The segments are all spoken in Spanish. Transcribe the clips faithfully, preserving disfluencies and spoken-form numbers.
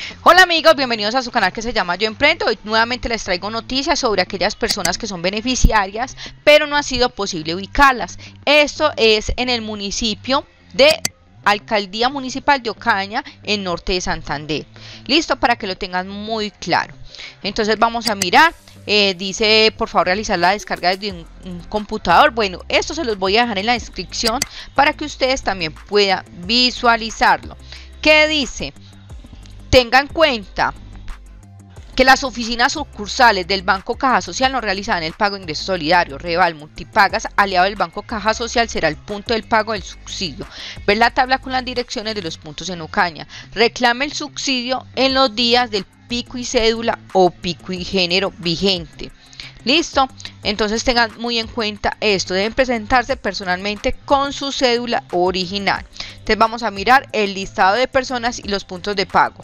Hola amigos, bienvenidos a su canal que se llama Yo Emprendo. Hoy nuevamente les traigo noticias sobre aquellas personas que son beneficiarias, pero no ha sido posible ubicarlas. Esto es en el municipio de Alcaldía Municipal de Ocaña, en norte de Santander. Listo, para que lo tengan muy claro. Entonces vamos a mirar. Eh, dice por favor realizar la descarga desde un, un computador. Bueno, esto se los voy a dejar en la descripción para que ustedes también puedan visualizarlo. ¿Qué dice? Tenga en cuenta que las oficinas sucursales del Banco Caja Social no realizarán el pago de ingresos solidarios, Reval, Multipagas, aliado del Banco Caja Social será el punto del pago del subsidio. Ver la tabla con las direcciones de los puntos en Ocaña. Reclame el subsidio en los días del pico y cédula o pico y género vigente. Listo, entonces tengan muy en cuenta esto, deben presentarse personalmente con su cédula original. Entonces vamos a mirar el listado de personas y los puntos de pago.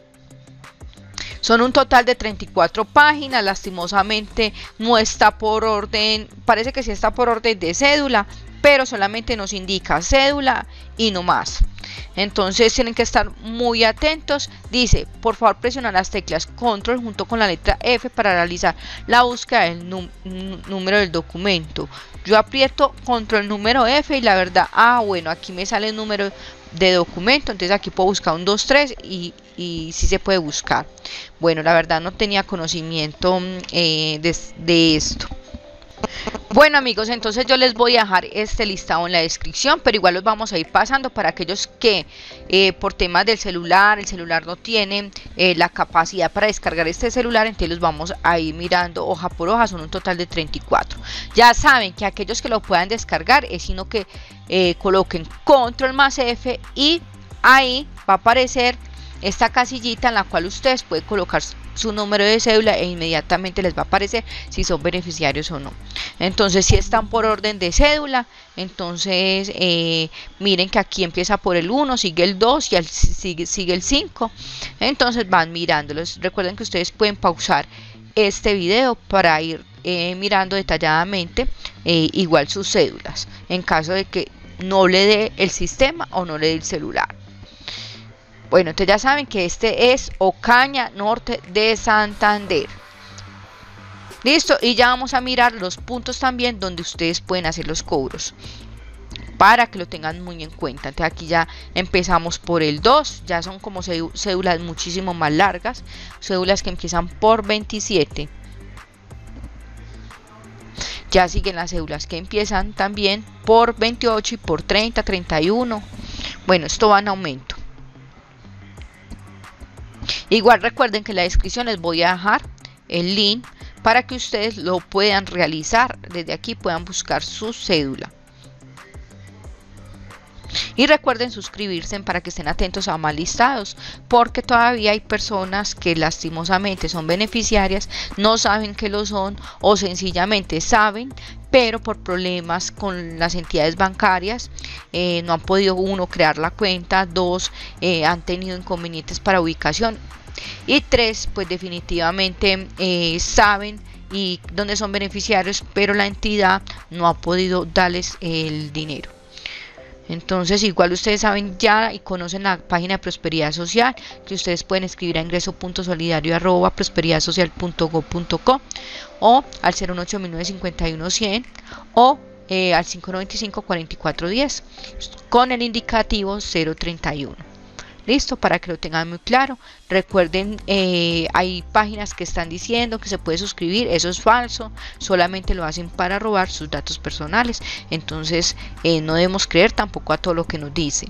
Son un total de treinta y cuatro páginas, lastimosamente no está por orden, parece que sí está por orden de cédula, pero solamente nos indica cédula y no más. Entonces tienen que estar muy atentos. Dice, por favor presionar las teclas control junto con la letra F para realizar la búsqueda del número del documento. Yo aprieto control número F y la verdad, ah bueno, aquí me sale el número de documento, entonces aquí puedo buscar un dos tres y, y sí se puede buscar. Bueno, la verdad no tenía conocimiento eh, de, de esto. Bueno amigos, entonces yo les voy a dejar este listado en la descripción, pero igual los vamos a ir pasando para aquellos que eh, por temas del celular, el celular no tiene eh, la capacidad para descargar este celular, entonces los vamos a ir mirando hoja por hoja, son un total de treinta y cuatro. Ya saben que aquellos que lo puedan descargar es sino que eh, coloquen control más F y ahí va a aparecer esta casillita en la cual ustedes pueden colocar su número de cédula e inmediatamente les va a aparecer si son beneficiarios o no. Entonces si están por orden de cédula, entonces eh, miren que aquí empieza por el uno, sigue el dos y al, sigue, sigue el cinco. Entonces van mirándolos. Recuerden que ustedes pueden pausar este video para ir eh, mirando detalladamente eh, igual sus cédulas en caso de que no le dé el sistema o no le dé el celular. Bueno, entonces ya saben que este es Ocaña, norte de Santander. Listo, y ya vamos a mirar los puntos también donde ustedes pueden hacer los cobros, para que lo tengan muy en cuenta. Entonces aquí ya empezamos por el dos, ya son como cédulas muchísimo más largas, cédulas que empiezan por veintisiete. Ya siguen las cédulas que empiezan también por veintiocho y por treinta, treinta y uno. Bueno, esto va en aumento. Igual recuerden que en la descripción les voy a dejar el link para que ustedes lo puedan realizar. Desde aquí puedan buscar su cédula. Y recuerden suscribirse para que estén atentos a más listados, porque todavía hay personas que lastimosamente son beneficiarias, no saben que lo son o sencillamente saben, pero por problemas con las entidades bancarias eh, no han podido, uno, crear la cuenta, dos, eh, han tenido inconvenientes para ubicación y tres, pues definitivamente eh, saben y dónde son beneficiarios, pero la entidad no ha podido darles el dinero. Entonces igual ustedes saben ya y conocen la página de Prosperidad Social, que ustedes pueden escribir a ingreso punto solidario arroba prosperidad social punto gob punto co o al cero uno ocho nueve cinco uno cien o eh, al cinco nueve cinco cuatro cuatro uno cero con el indicativo cero treinta y uno. Listo, para que lo tengan muy claro. Recuerden, eh, hay páginas que están diciendo que se puede suscribir, eso es falso, solamente lo hacen para robar sus datos personales. Entonces eh, no debemos creer tampoco a todo lo que nos dicen.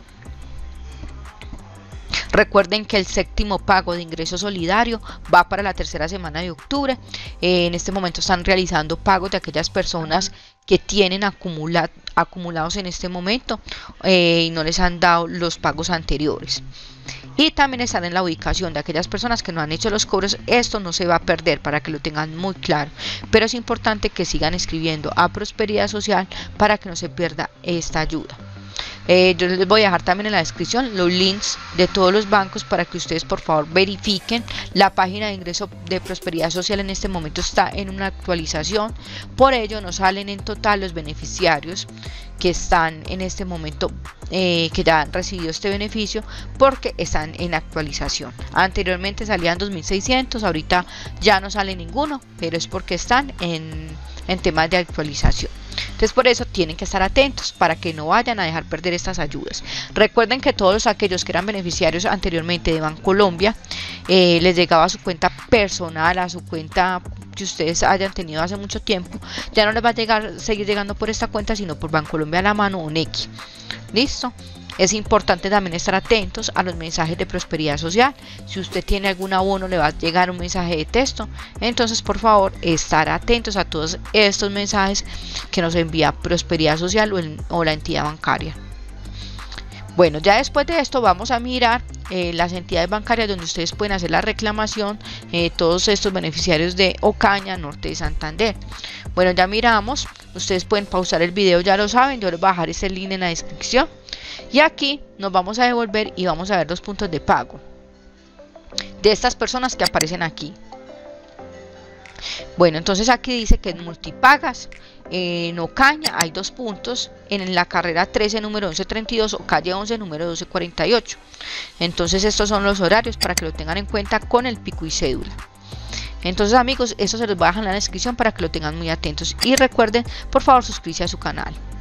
Recuerden que el séptimo pago de ingreso solidario va para la tercera semana de octubre. Eh, en este momento están realizando pagos de aquellas personas que tienen acumula acumulados en este momento eh, y no les han dado los pagos anteriores. Y también están en la ubicación de aquellas personas que no han hecho los cobros. Esto no se va a perder, para que lo tengan muy claro. Pero es importante que sigan escribiendo a Prosperidad Social para que no se pierda esta ayuda. Eh, yo les voy a dejar también en la descripción los links de todos los bancos para que ustedes por favor verifiquen. La página de ingreso de Prosperidad Social en este momento está en una actualización, por ello nos salen en total los beneficiarios que están en este momento, eh, que ya han recibido este beneficio, porque están en actualización. Anteriormente salían dos mil seiscientos, ahorita ya no sale ninguno, pero es porque están en, en temas de actualización. Entonces por eso tienen que estar atentos para que no vayan a dejar perder estas ayudas. Recuerden que todos aquellos que eran beneficiarios anteriormente de Bancolombia, eh, les llegaba a su cuenta personal, a su cuenta que ustedes hayan tenido hace mucho tiempo, ya no les va a llegar, seguir llegando por esta cuenta, sino por Bancolombia a la mano o Nequi. ¿Listo? Es importante también estar atentos a los mensajes de Prosperidad Social. Si usted tiene algún abono, le va a llegar un mensaje de texto. Entonces, por favor, estar atentos a todos estos mensajes que nos envía Prosperidad Social o, el, o la entidad bancaria. Bueno, ya después de esto vamos a mirar eh, las entidades bancarias donde ustedes pueden hacer la reclamación, eh, todos estos beneficiarios de Ocaña, Norte de Santander. Bueno, ya miramos, ustedes pueden pausar el video, ya lo saben, yo les voy a dejar ese link en la descripción. Y aquí nos vamos a devolver y vamos a ver los puntos de pago de estas personas que aparecen aquí. Bueno, entonces aquí dice que en Multipagas, en Ocaña hay dos puntos, en la carrera trece número once treinta y dos o calle once número doce cuarenta y ocho. Entonces estos son los horarios para que lo tengan en cuenta con el pico y cédula. Entonces amigos, esto se los voy a dejar en la descripción para que lo tengan muy atentos y recuerden por favor suscribirse a su canal.